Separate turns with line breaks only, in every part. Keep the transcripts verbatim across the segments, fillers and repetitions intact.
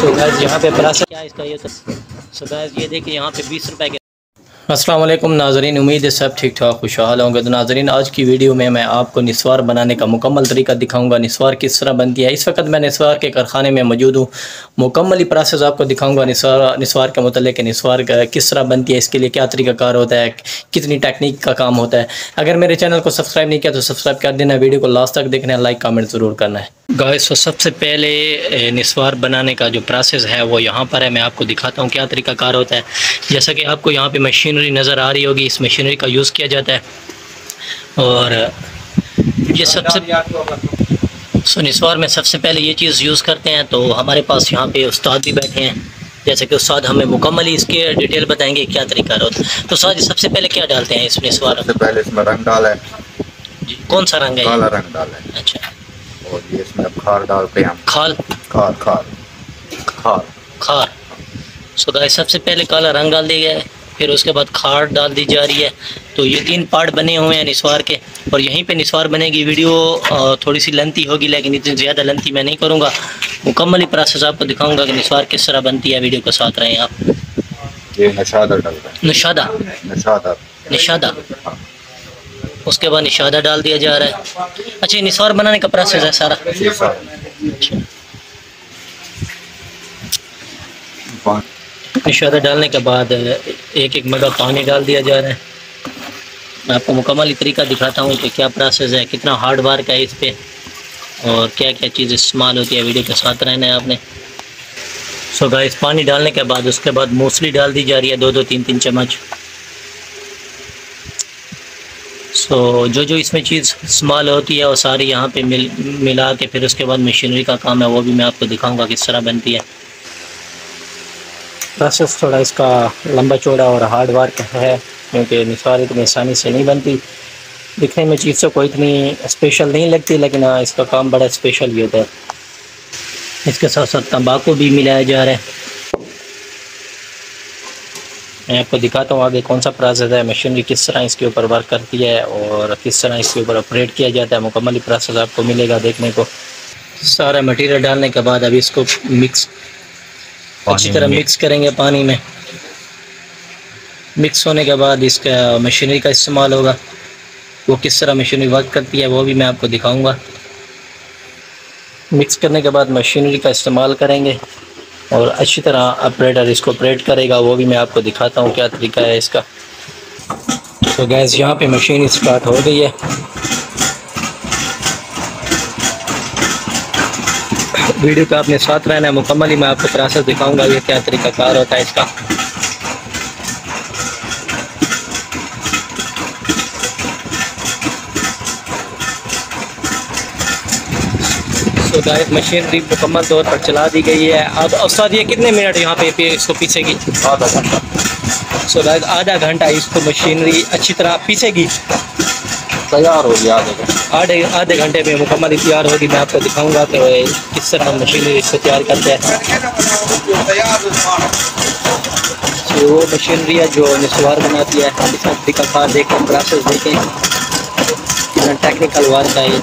So guys यहाँ पे price क्या है इसका ये तो सो गाइस ये देखिए यहाँ पे बीस रुपए के। अस्सलाम वालेकुम नाज़रीन, उम्मीद है सब ठीक ठाक खुशहाल होंगे। तो नाज़रीन आज की वीडियो में मैं आपको निस्वार बनाने का मुकम्मल तरीका दिखाऊंगा। निस्वार किस तरह बनती है। इस वक्त मैं निस्वार के कारखाने में मौजूद हूँ। मुकम्मल प्रोसेस आपको दिखाऊंगा निस्वार निस्वार के मतलब निस्वार किस तरह बनती है, इसके लिए क्या तरीक़ाकार होता है, कितनी टेक्निक का काम होता है। अगर मेरे चैनल को सब्सक्राइब नहीं किया तो सब्सक्राइब कर देना, वीडियो को लास्ट तक देखना, लाइक कमेंट ज़रूर करना है। गाइस तो सबसे पहले निस्वार बनाने का जो प्रोसेस है वो यहाँ पर है। मैं आपको दिखाता हूँ क्या तरीक़ाकार होता है। जैसा कि आपको यहाँ पे मशीनरी नज़र आ रही होगी, इस मशीनरी का यूज़ किया जाता है। और ये सबसे सो निस्वार में सबसे पहले ये चीज़ यूज़ करते हैं। तो हमारे पास यहाँ पे उस्ताद भी बैठे हैं, जैसे कि उस्ताद हमें मुकम्मल ही इसके डिटेल बताएंगे क्या तरीका होता है। तो उस्ताद सबसे पहले क्या डालते हैं इस निस्वार?
सबसे पहले इसमें रंग डाला है
जी। कौन सा रंग है?
काला रंग डाला है।
अच्छा।
और ये इसमें खार डालते हैं हम।
खाल
खार खार खार
खार सो गाइस सबसे पहले काला रंग डाल दिया गया है, फिर उसके बाद खार डाल दी जा रही है। तो ये तीन पार्ट बने हुए हैं निस्वार के, और यहीं पे निस्वार बनेगी। वीडियो थोड़ी सी लेंथी होगी लेकिन इतनी ज़्यादा लेंथी मैं नहीं करूँगा। मुकम्मल ही प्रोसेस आपको दिखाऊंगा कि निस्वार किस तरह बनती है। वीडियो के साथ रहें आप।
ये नशादा डाल रहे हैं।
नशादा
नशादा
निशादा उसके बाद निशादा डाल दिया जा रहा है। अच्छा, निस्वार बनाने का प्रोसेस है सारा। अच्छा। निशादा डालने के बाद एक एक मगा पानी डाल दिया जा रहा है। मैं आपको मुकम्मल तरीका दिखाता हूँ कि क्या प्रोसेस है, कितना हार्ड वर्क है इस पे, और क्या क्या चीज़ इस्तेमाल होती है। वीडियो के साथ रहना है आपने। सो गाइस पानी डालने के बाद उसके बाद मूसली डाल दी जा रही है, दो दो तीन तीन चम्मच। सो जो जो इसमें चीज़ इस्तेमाल होती है वो सारी यहाँ पे मिल मिला के फिर उसके बाद मशीनरी का काम है, वो भी मैं आपको दिखाऊंगा किस तरह बनती है। प्रोसेस थोड़ा इसका लंबा चौड़ा और हार्ड वर्क है, क्योंकि निस्वार इतनी आसानी से नहीं बनती। दिखने में चीज़ से कोई इतनी स्पेशल नहीं लगती, लेकिन हाँ इसका काम बड़ा स्पेशल भी होता है। इसके साथ साथ तंबाकू भी मिलाया जा रहा है। मैं आपको दिखाता हूँ आगे कौन सा प्रोसेस है, मशीनरी किस तरह इसके ऊपर वर्क करती है और किस तरह इसके ऊपर ऑपरेट किया जाता है। मुकम्मल प्रोसेस आपको मिलेगा देखने को। सारा मटेरियल डालने के बाद अभी इसको मिक्स अच्छी तरह मिक्स करेंगे पानी में। मिक्स होने के बाद इसका मशीनरी का इस्तेमाल होगा। वो किस तरह मशीनरी वर्क करती है वो भी मैं आपको दिखाऊंगा। मिक्स करने के बाद मशीनरी का इस्तेमाल करेंगे और अच्छी तरह ऑपरेटर इसको ऑपरेट करेगा, वो भी मैं आपको दिखाता हूँ क्या तरीका है इसका। तो गैस यहाँ पे मशीन स्टार्ट हो गई है। वीडियो का आपने साथ रहना है, मुकम्मल ही मैं आपको प्रोसेस दिखाऊंगा ये क्या तरीका कार होता है इसका। तो गाइस मशीनरी मुकम्मल तौर पर चला दी गई है। अब उस्ताद ये कितने मिनट यहाँ पे, पे इसको पीसेगी?
आधा घंटा।
सो गाइस आधा घंटा इसको मशीनरी अच्छी तरह पीसेगी,
तैयार होगी आधे घंटे।
आधे आधे घंटे में मुकम्मल तैयार होगी। मैं आपको दिखाऊंगा कि किस तरह मशीनरी इसको तैयार करते हैं। तो वो मशीनरी है जो निस्वार बनाती है। हम इसका तरीका देखें, प्रोसेस देखें, कितना टेक्निकल वर्क है ये।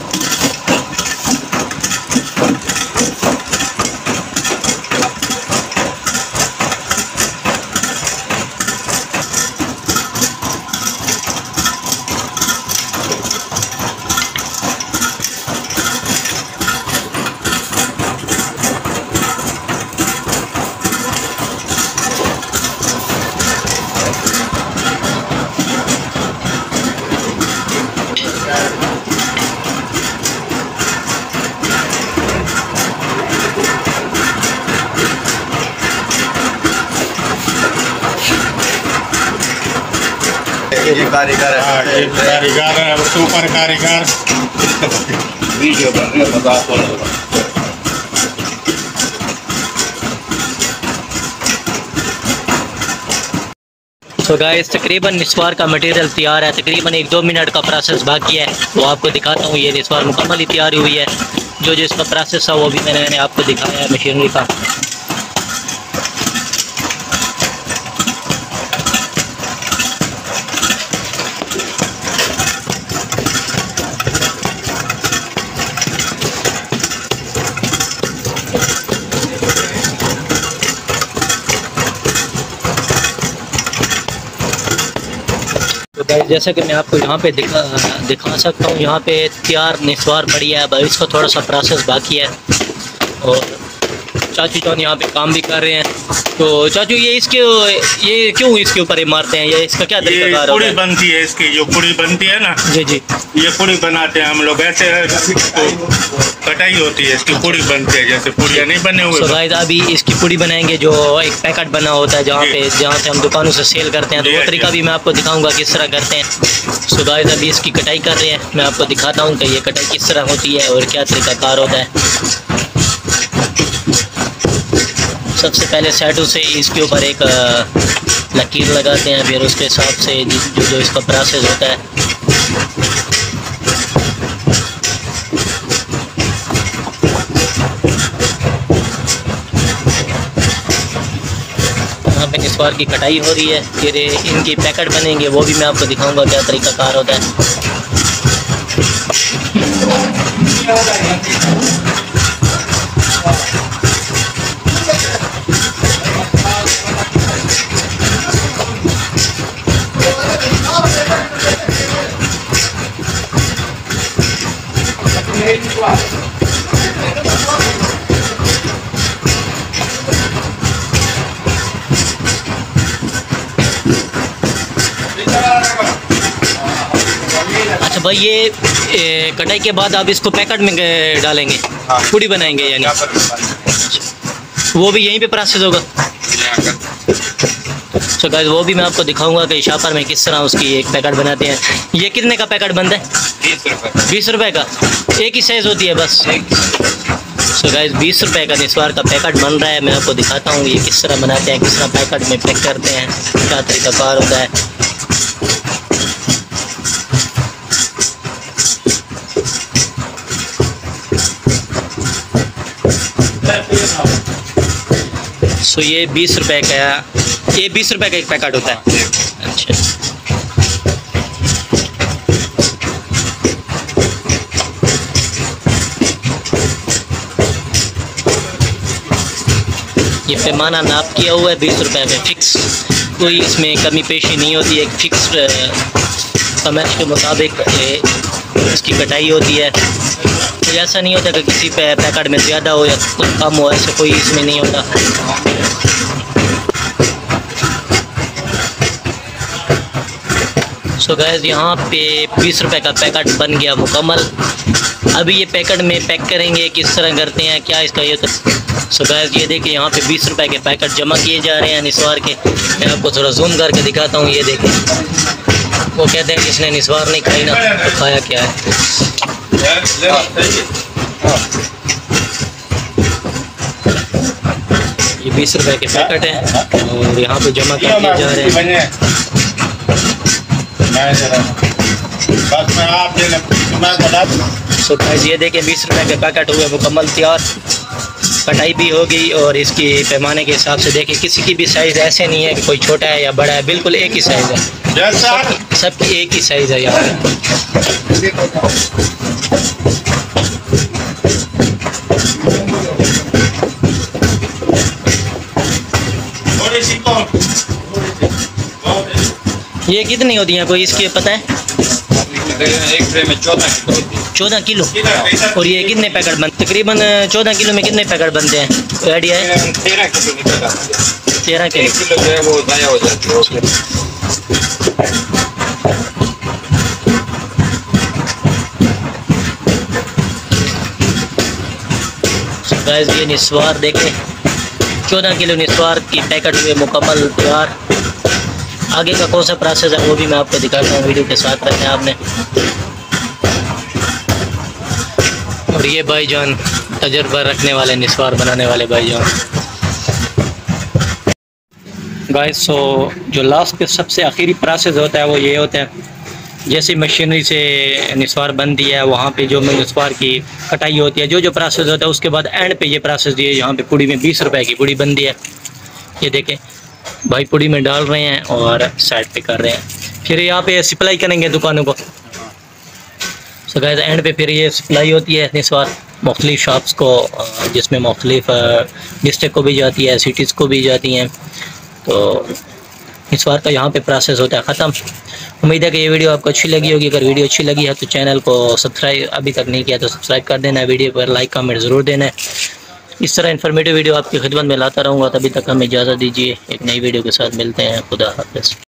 ये कारीगर है,
ये कारीगर है, सुपर कारीगर।
वीडियो बनने में मजा आता है।
तो गाइस तकरीबन निस्वार का मटेरियल तैयार है। तकरीबन एक दो मिनट का प्रोसेस बाकी है, वो आपको दिखाता हूँ। ये निस्वार मुकम्मल ही तैयार हुई है। जो जो इसका प्रोसेस है वो भी मैंने, मैंने आपको दिखाया है मशीनरी का। गाइस जैसा कि मैं आपको यहाँ पे दिखा दिखा सकता हूँ, यहाँ पे तैयार निस्वार पड़ी है। अब इसका थोड़ा सा प्रोसेस बाकी है और चाचू जान यहाँ पे काम भी कर रहे हैं। तो चाचू ये इसके ये क्यों इसके ऊपर ये मारते हैं, ये इसका क्या तरीका
ये पूड़ी बनती है, इसकी जो पूड़ी बनती है ना
जी जी,
ये पूड़ी बनाते हैं हम लोग। ऐसे तो कटाई होती है, इसकी पूड़ी बनती है, जैसे पूड़ियाँ नहीं बने हुए।
तो गाइस अभी इसकी पूड़ी बनाएंगे, जो एक पैकेट बना होता है जहाँ पे जहाँ से हम दुकानों से सेल करते हैं। तो वो तरीका भी मैं आपको दिखाऊंगा किस तरह करते हैं। सो गाइस अभी इसकी कटाई कर रहे हैं, मैं आपको दिखाता हूँ कि ये कटाई किस तरह होती है और क्या तरीका कार होता है। सबसे पहले साइडों से इसके ऊपर एक लकीर लगाते हैं, फिर उसके हिसाब से जो जो इसका प्रोसेस होता है। यहाँ पे निस्वार की कटाई हो रही है, फिर इनकी पैकेट बनेंगे, वो भी मैं आपको दिखाऊंगा क्या तरीका कार होता है। अच्छा भाई, ये ए, कटाई के बाद आप इसको पैकेट में डालेंगे, पूड़ी बनाएंगे यानी, वो भी यहीं पे प्रोसेस होगा। तो गाइस वो भी मैं आपको दिखाऊंगा कि शापर में किस तरह उसकी एक पैकेट बनाते हैं। ये कितने का पैकेट बनता है?
बीस रुपये
बीस रुपए का, एक ही साइज़ होती है बस। सो गाइस बीस रुपए का निस्वार का पैकेट बन रहा है, मैं आपको दिखाता हूँ ये किस तरह बनाते हैं, किस तरह पैकेट में पैक करते हैं, क्या तरीका कार होता है। सो ये बीस रुपए का, ये बीस रुपए का एक पैकेट होता है। अच्छा, ये पैमाना नाप किया हुआ है बीस रुपए में, फिक्स, कोई इसमें कमी पेशी नहीं होती है। एक फिक्स समझ के मुताबिक इसकी कटाई होती है। तो ऐसा नहीं होता कि किसी पे पैकेट में ज़्यादा हो या कम हो, ऐसा कोई इसमें नहीं होता। सो गैस यहाँ पे बीस रुपए का पैकेट बन गया मुकम्मल। अभी ये पैकेट में पैक करेंगे, किस तरह करते हैं, क्या इसका ये। सो गैस ये देखिए यहाँ पे बीस रुपए के पैकेट जमा किए जा रहे हैं निस्वार के। मैं आपको थोड़ा जूम करके दिखाता हूँ। ये देखें, वो कहते हैं जिसने निस्वार नहीं खाई ना तो खाया क्या है। ये बीस रुपए के पैकेट हैं और यहाँ पे जमा कर दिए जा रहे हैं। सो गाइस ये देखिए बीस रुपए के पैकेट हुए मुकम्मल तैयार, कटाई भी होगी और इसकी पैमाने के हिसाब से देखिए किसी की भी साइज़ ऐसे नहीं है कि कोई छोटा है या बड़ा है, बिल्कुल एक ही साइज़ है, सबकी सबकी एक ही साइज़ है यहाँ पे। ये कितनी होती हैं कोई इसकी पता है?
एक ट्रे में चौदह
चौदह किलो। और ये कितने पैकेट बन, तकरीबन चौदह किलो में कितने पैकेट बनते हैं, कोई आइडिया है?
तेरह किलो निकल आते हैं।
तेरह किलो
किलो जो है वो ज़ाया हो जाती है उसमें।
गाइस ये निस्वार देखें, चौदह किलो निस्वार की पैकेट हुए मुकम्मल तैयार। आगे का कौन सा प्रोसेस है वो भी मैं आपको दिखाता हूँ, वीडियो के साथ रखें आपने। और ये भाईजान तजर्बा रखने वाले, निस्वार बनाने वाले भाईजान। गाइस सो जो लास्ट के सबसे आखिरी प्रोसेस होता है वो ये होता है, जैसे मशीनरी से निस्वार बनती है वहाँ पे जो निस्वार की कटाई होती है, जो जो प्रोसेस होता है उसके बाद एंड पे ये प्रोसेस ये यहाँ पे पूड़ी में बीस रुपए की पूड़ी बनती है। ये देखें भाई पूड़ी में डाल रहे हैं और साइड पे कर रहे हैं, फिर यहाँ पे सप्लाई करेंगे दुकानों को। सो गाइस एंड पे फिर ये सप्लाई होती है निस्वार मुख्तलिफ शॉप्स को, जिसमें मुख्तलिफ डिस्ट्रिक्ट को भी जाती है, सिटीज़ को भी जाती हैं। तो निस्वार का यहाँ पे प्रोसेस होता है ख़त्म। उम्मीद है कि ये वीडियो आपको अच्छी लगी होगी। अगर वीडियो अच्छी लगी है तो चैनल को सब्सक्राइब अभी तक नहीं किया तो सब्सक्राइब कर देना है, वीडियो पर लाइक कमेंट ज़रूर देना है। इस तरह इन्फॉर्मेटिव वीडियो आपकी खिदमत में लाता रहूँगा। तभी तक हमें इजाज़त दीजिए, एक नई वीडियो के साथ मिलते हैं। खुदा हाफ़िज़।